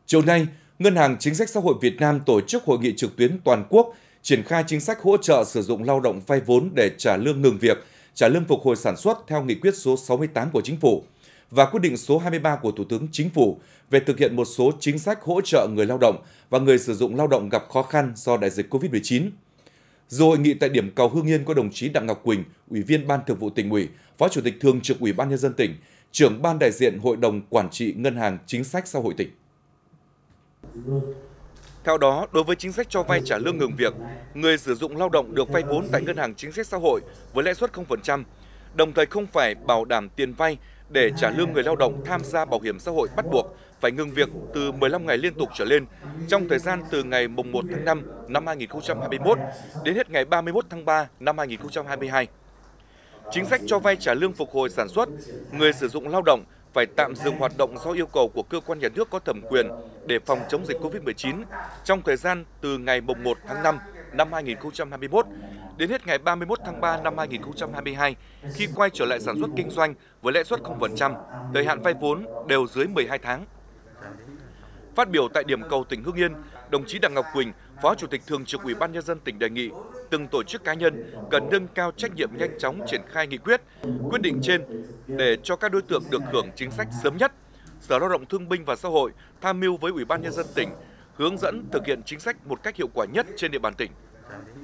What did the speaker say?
Chiều nay, Ngân hàng Chính sách Xã hội Việt Nam tổ chức hội nghị trực tuyến toàn quốc triển khai chính sách hỗ trợ sử dụng lao động vay vốn để trả lương ngừng việc, trả lương phục hồi sản xuất theo nghị quyết số 68 của Chính phủ và quyết định số 23 của Thủ tướng Chính phủ về thực hiện một số chính sách hỗ trợ người lao động và người sử dụng lao động gặp khó khăn do đại dịch COVID-19. Dự hội nghị tại điểm cầu Hưng Yên có đồng chí Đặng Ngọc Quỳnh, Ủy viên Ban Thường vụ Tỉnh ủy, Phó Chủ tịch Thường trực Ủy ban Nhân dân tỉnh, trưởng Ban đại diện Hội đồng Quản trị Ngân hàng Chính sách Xã hội tỉnh. Theo đó, đối với chính sách cho vay trả lương ngừng việc, người sử dụng lao động được vay vốn tại Ngân hàng Chính sách Xã hội với lãi suất 0%, đồng thời không phải bảo đảm tiền vay để trả lương người lao động tham gia bảo hiểm xã hội bắt buộc phải ngừng việc từ 15 ngày liên tục trở lên trong thời gian từ ngày 1 tháng 5 năm 2021 đến hết ngày 31 tháng 3 năm 2022. Chính sách cho vay trả lương phục hồi sản xuất, người sử dụng lao động phải tạm dừng hoạt động do yêu cầu của cơ quan nhà nước có thẩm quyền để phòng chống dịch COVID-19 trong thời gian từ ngày 1 tháng 5 năm 2021 đến hết ngày 31 tháng 3 năm 2022 khi quay trở lại sản xuất kinh doanh với lãi suất 0%, thời hạn vay vốn đều dưới 12 tháng. Phát biểu tại điểm cầu tỉnh Hưng Yên, đồng chí Đặng Ngọc Quỳnh, Phó Chủ tịch Thường trực Ủy ban Nhân dân tỉnh đề nghị từng tổ chức cá nhân cần nâng cao trách nhiệm nhanh chóng triển khai nghị quyết, quyết định trên để cho các đối tượng được hưởng chính sách sớm nhất. Sở Lao động Thương binh và Xã hội tham mưu với Ủy ban Nhân dân tỉnh hướng dẫn thực hiện chính sách một cách hiệu quả nhất trên địa bàn tỉnh.